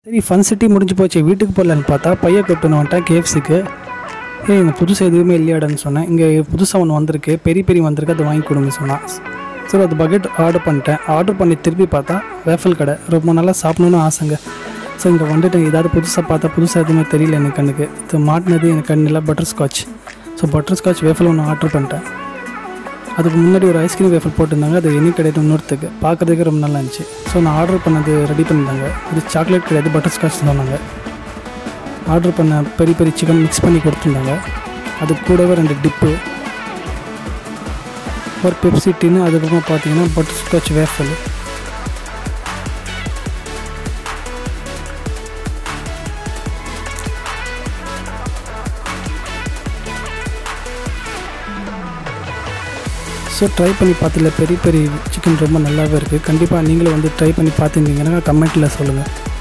சரி fun city முடிஞ்சு போச்சு, வீட்டுக்கு போகலான்னு பார்த்தா பையன் கூப்பிட்டு வந்துட்டேன் கேஎஃப்சிக்கு. இந்த புதுசாக எதுவுமே இல்லையாடான்னு சொன்னேன். இங்கே புதுசாக ஒன்று வந்திருக்கு, பெரிய வந்திருக்கு, அதை வாங்கி கொடுங்க சொன்னான். சரி அது பக்கெட் ஆர்டர் பண்ணிட்டேன். ஆர்டர் பண்ணி திருப்பி பார்த்தா வேஃபல் கடை. ரொம்ப நல்லா சாப்பிடணுன்னு ஆசைங்க. ஸோ இங்கே வந்துட்டு ஏதாவது புதுசாக பார்த்தா புதுசாக எதுவுமே தெரியல எனக்கு கண்ணுக்கு. இது மாட்டினது எனக்கு கண்ணில் பட்டர்ஸ்காட்ச். ஸோ பட்டர்ஸ்காட்ச் வேஃபல் ஒன்று ஆர்டர் பண்ணிட்டேன். அதுக்கு முன்னாடி ஒரு ஐஸ்கிரீம் வேஃபல் போட்டிருந்தாங்க, அது என்ன கிடையாது இன்னொருத்துக்கு. பார்க்குறதுக்கு ரொம்ப நல்லா இருந்துச்சு. ஸோ நான் ஆர்டர் பண்ணது ரெடி பண்ணியிருந்தாங்க. இது சாக்லேட் கிடையாது, பட்டர்ஸ்காட்ச் சொன்னாங்க. ஆர்டர் பண்ண பெரிய சிக்கன் மிக்ஸ் பண்ணி கொடுத்துருந்தாங்க. அது கூடவே 2 டிப்பு, ஒரு பெப்சி டின்னு, அதுக்கப்புறம் பார்த்தீங்கன்னா பட்டர்ஸ்காட்ச் வேஃபல். ஸோ ட்ரை பண்ணி பார்த்துல பெரிய சிக்கன் ரொம்ப நல்லாவே இருக்குது. கண்டிப்பாக நீங்களும் வந்து ட்ரை பண்ணி பார்த்துருந்தீங்கன்னா கமெண்ட்டில் சொல்லுங்கள்.